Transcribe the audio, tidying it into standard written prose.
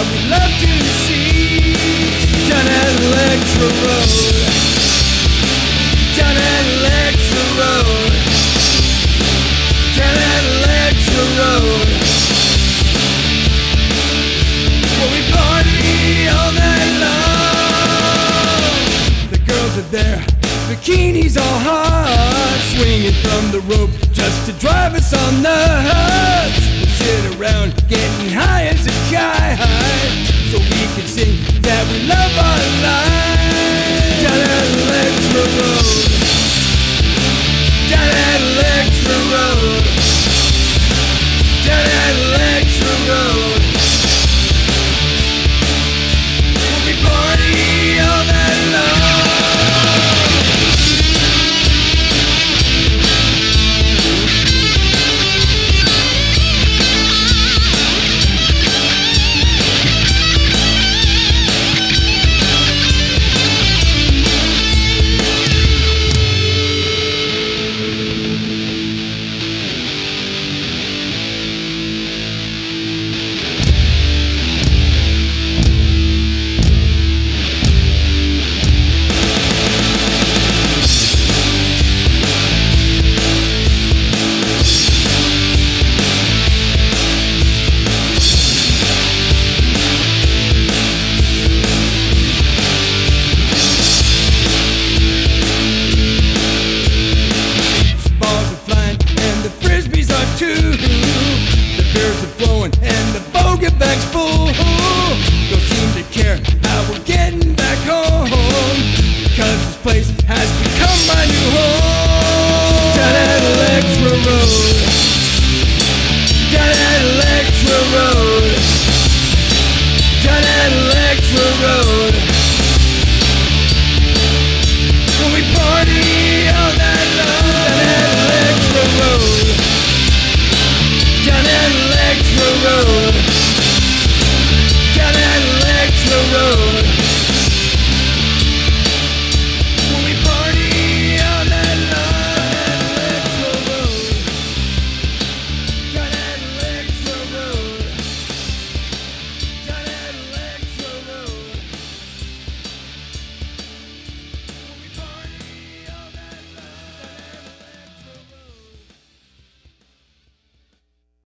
we love to see. Down at Electra Road, down at Electra Road, down at Electra Road, where we party all night long. The girls are there, bikinis all hot, swinging from the rope just to drive us all nuts. We sit around getting high as a kite, so we can sing that we love our life. Down at Electra Road, down at Electra Road, down at Electra Road, we'll be party all night long. The beers are flowing and the bogey bag's full.